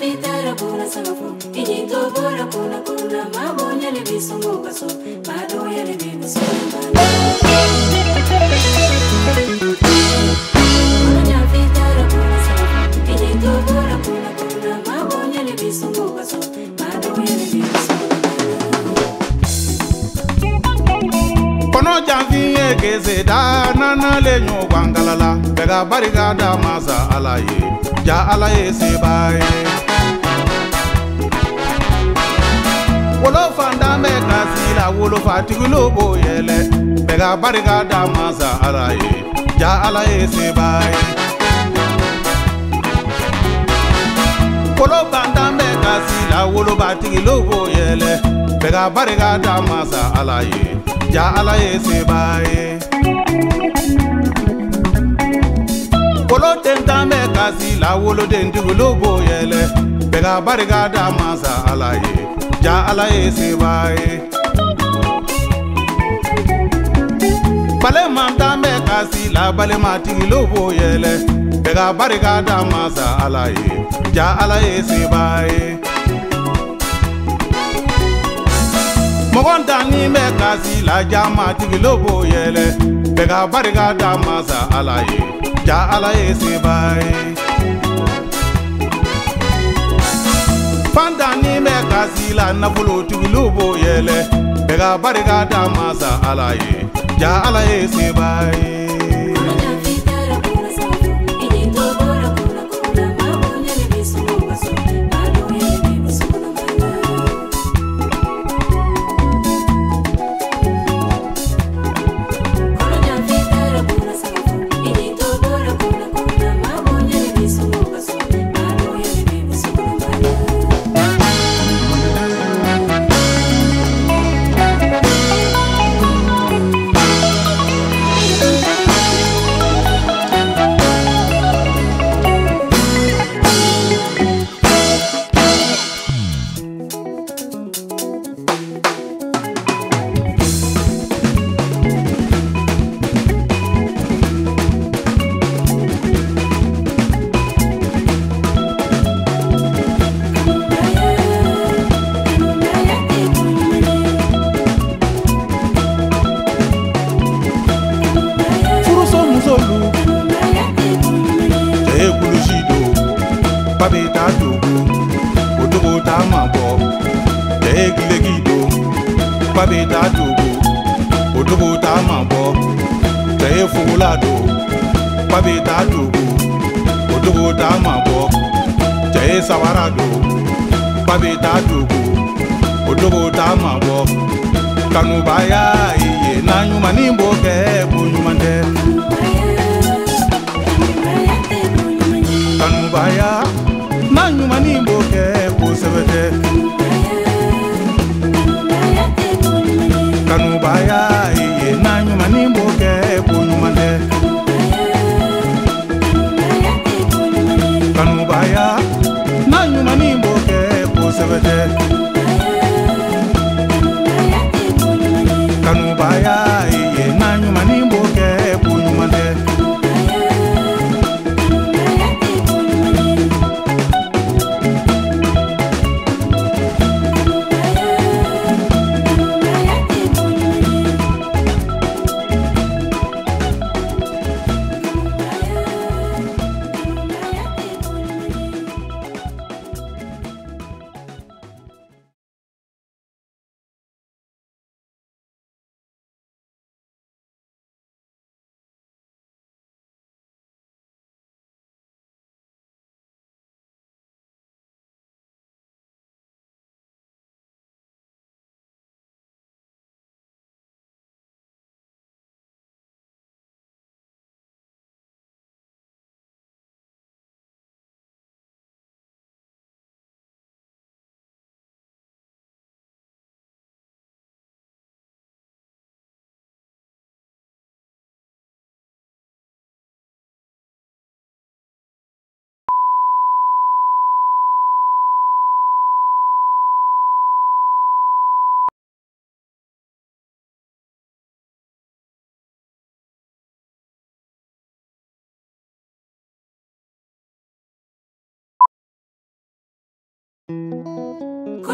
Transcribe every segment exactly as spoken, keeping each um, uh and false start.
fitara pura sangafu, ijito bora kuna kuna mabonya le bisungo kaso, mado ya le bisungo. Nya fitara pura sangafu, ijito bora kuna kuna mabonya le bisungo kaso, mado ya le bisungo. Kono janvier geze da nana le nyo wangalala, bega bariga da maza alaye. Ja alaye se bae wolo fanda me kasila wolo fatigulo boyele bega bariga da maza alaye ja alaye se bae wolo fanda me kasila wolo fatigulo boyele bega bariga da maza alaye ja alaye se bae Wolo tenta me kasi la wolo denti wolo boyele bega bariga da masa alaye ja alaye se bae Bale manta me kasi la bale mati wolo boyele bega bariga da masa alaye ja alaye se bae Mogonda ni me kasi la jamati wolo boyele bega bariga da masa alaye Ja alaye se bae Fanda ni me kasila na fulo tugulu boyele bega bariga da masa alaye Ja alaye se bae Babeta dogo, otobo ta mabo, tegile gido. Babeta dogo, otobo ta mabo, te fulado. Babeta dogo, otobo ta mabo, te sawarado. Babeta dogo, otobo ta mabo, kanubaya iye na nyuma nimbo ke bunyumande. Kanubaya na nyuma nimbo ke kusebete Kanubaya iye na nyuma nimbo ke bunyumande Kanubaya na nyuma nimbo ke kusebete Kanubaya iye na nyuma nimbo ke bunyumande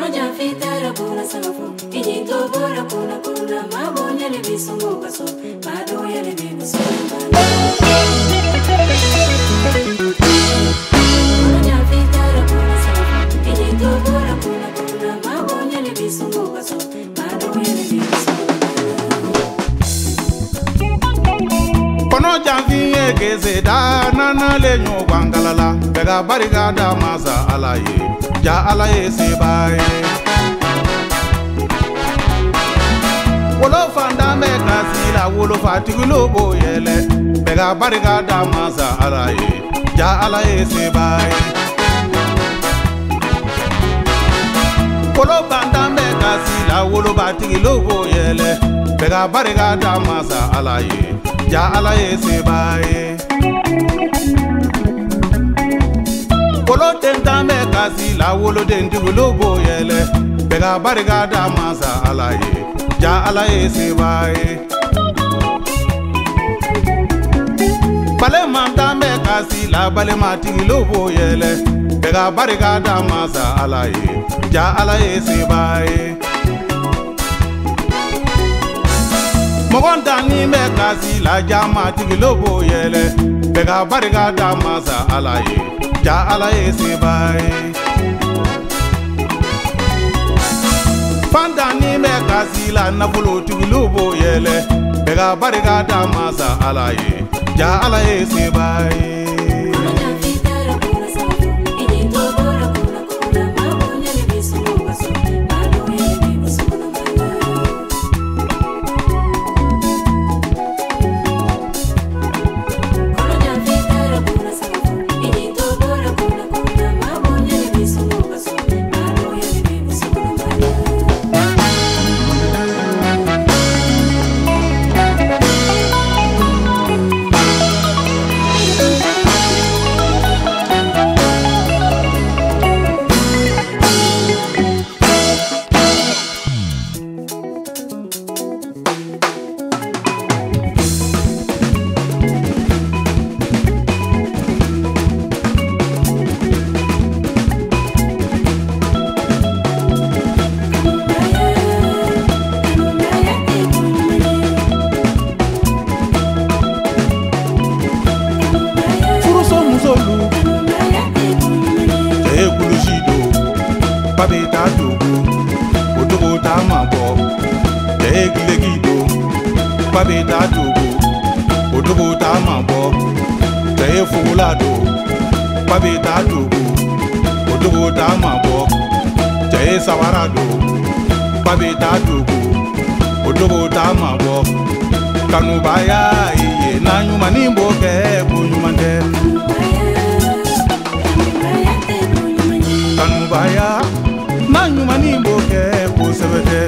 Kono jafitara kuna sangafo. Ijito bora kuna kuna mabonya le bisumo kaso. Mado yele bisu. Kono jafitara kuna sangafo. Ijito bora kuna kuna mabonya le bisumo kaso. Mado yele bisu. Kono janviye geze da nana le nyo wangalala bega bariga da maza alaye ja alaye se baye wolo fanda me kasila wolo fatigulo boyele bega bariga da maza alaye ja alaye se baye wolo fanda me kasila wolo fatigulo boyele bega bariga da maza alaye ja alaye se baye wolo tenta me kasila wolo dentigulo boyele bega bariga da maza alaye ja alaye se baye bale manta me kasila bale matigilo boyele bega bariga da maza alaye ja alaye se baye Mogonda ni me kasi la jama tigilo boyele bega bariga da maza alaye ja alaye se baye Fanda ni me kasi la nafulo tigilo boyele bega bariga da maza alaye ja alaye se baye Babeta dogo, odogo ta mabo, tegilegido. Babeta dogo, odogo ta mabo, tefulado. Babeta dogo, odogo ta mabo, te sawarado. Babeta dogo, odogo ta mabo, kanubaya iye na nyuma nimbo ke bunyumande. Kanubaya na nyuma nimbo ke kusebete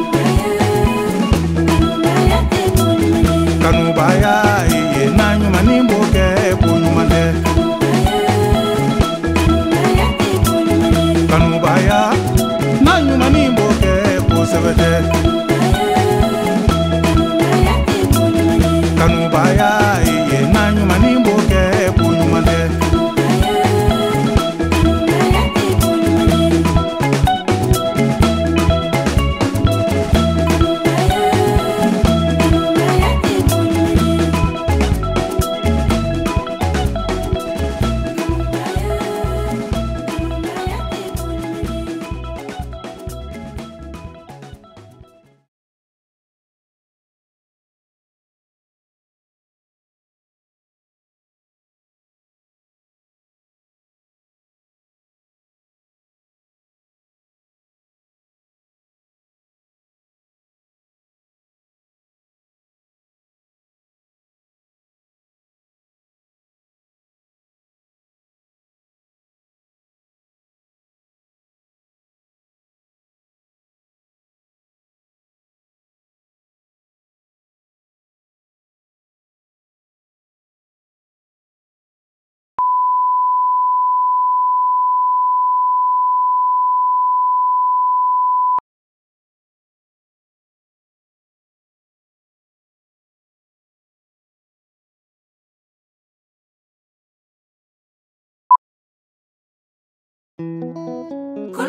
Kanubaya iye na nyuma nimbo ke bunyumande Kanubaya na nyuma nimbo ke kusebete Kanubaya iye na nyuma nimbo ke bunyumande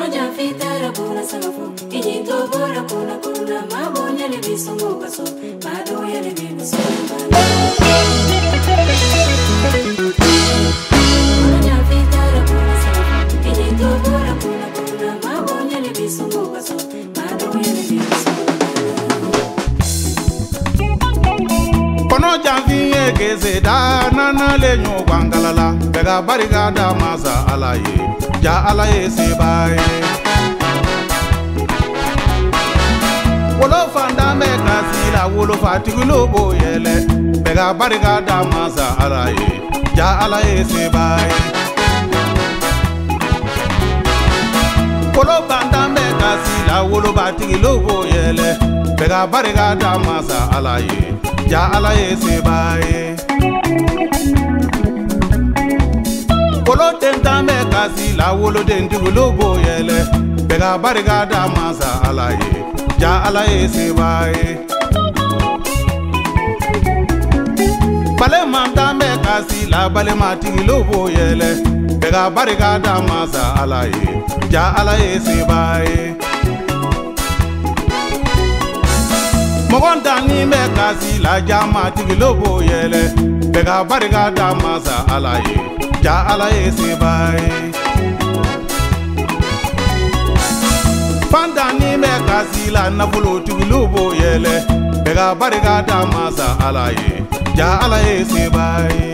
Kono jafita rabura sangafo. Ijito bora kuna kuna mabonya le bisumo kaso. Mado yele biso. Kono jafita rabura sangafo. Ijito bora kuna kuna mabonya le bisumo kaso. Mado yele biso. Kono janvier geze da nana le nyo wangalala bega bariga da masa alaye ja alaye se baye wolo fanda me kasila wolo fatigulo boyele bega bariga da masa alaye ja alaye se baye wolo fanda me kasila wolo fatigulo boyele bega bariga da masa alaye ja alaye se baye wolo tenta me kasila wolo dentigulo boyele bega bariga da masa alaye ja alaye se baye bale manta me kasila bale matigilo boyele bega bariga da masa alaye ja alaye se baye Mogonda ni me kasila jama tigilo boyele bega bariga da masa alaye ja alaye se baye Fanda ni me kasila nafulo tigilo boyele bega bariga da masa alaye ja alaye se baye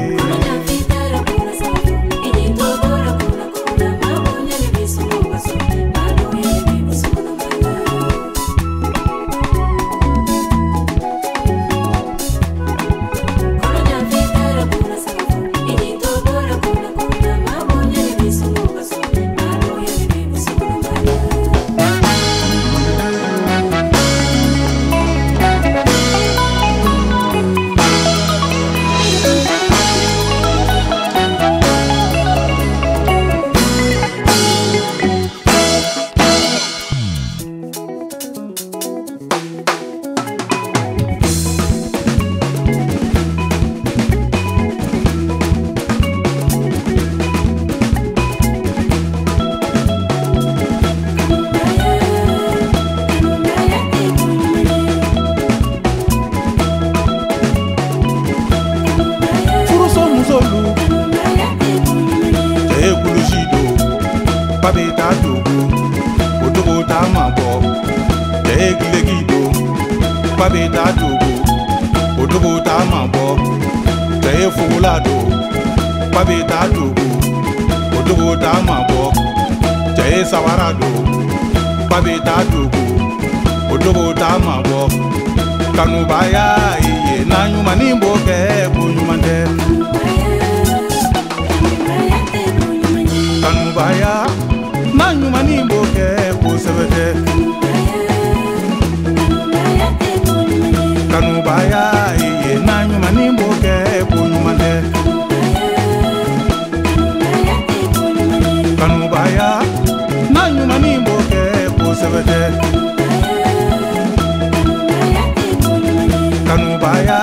Babeta dogo, odogo ta mabo, tegilegido. Babeta dogo, odogo ta mabo, tefulado. Babeta dogo, odogo ta mabo, te sawarado. Babeta dogo, odogo ta mabo, kanubaya iye na nyuma nimbo ke bunyumande. Kanubaya na nyuma nimbo ke kusebete Kanubaya iye na nyuma nimbo ke bunyumande Kanubaya na nyuma nimbo ke kusebete Kanubaya